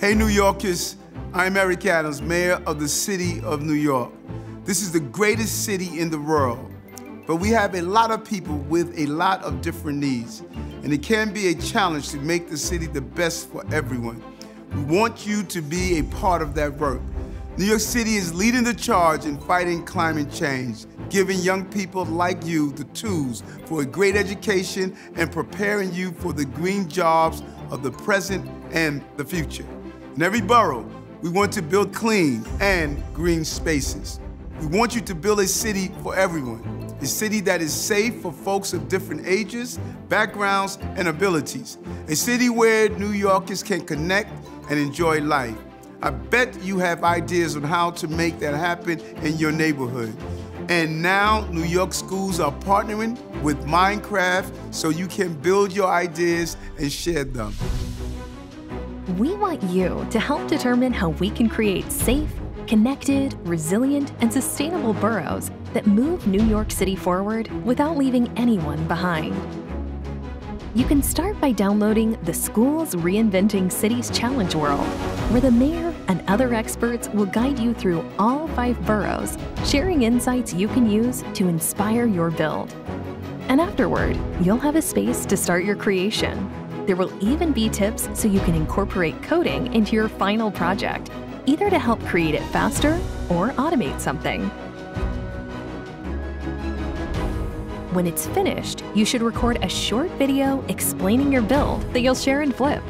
Hey New Yorkers, I'm Eric Adams, Mayor of the City of New York. This is the greatest city in the world, but we have a lot of people with a lot of different needs, and it can be a challenge to make the city the best for everyone. We want you to be a part of that work. New York City is leading the charge in fighting climate change, giving young people like you the tools for a great education and preparing you for the green jobs of the present and the future. In every borough, we want to build clean and green spaces. We want you to build a city for everyone, a city that is safe for folks of different ages, backgrounds, and abilities, a city where New Yorkers can connect and enjoy life. I bet you have ideas on how to make that happen in your neighborhood. And now New York schools are partnering with Minecraft so you can build your ideas and share them. We want you to help determine how we can create safe, connected, resilient, and sustainable boroughs that move New York City forward without leaving anyone behind. You can start by downloading the Schools Reinventing Cities Challenge World, where the mayor and other experts will guide you through all 5 boroughs, sharing insights you can use to inspire your build. And afterward, you'll have a space to start your creation. There will even be tips so you can incorporate coding into your final project, either to help create it faster or automate something. When it's finished, you should record a short video explaining your build that you'll share in Flip.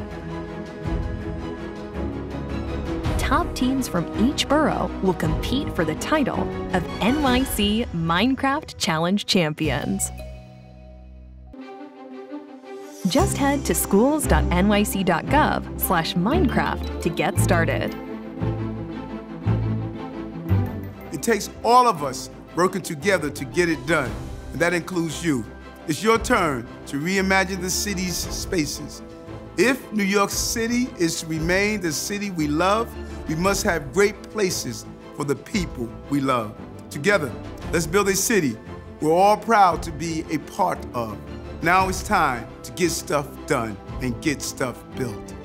Top teams from each borough will compete for the title of NYC Minecraft Challenge Champions. Just head to schools.nyc.gov/Minecraft to get started. It takes all of us working together to get it done, and that includes you. It's your turn to reimagine the city's spaces. If New York City is to remain the city we love, we must have great places for the people we love. Together, let's build a city we're all proud to be a part of. Now it's time to get stuff done and get stuff built.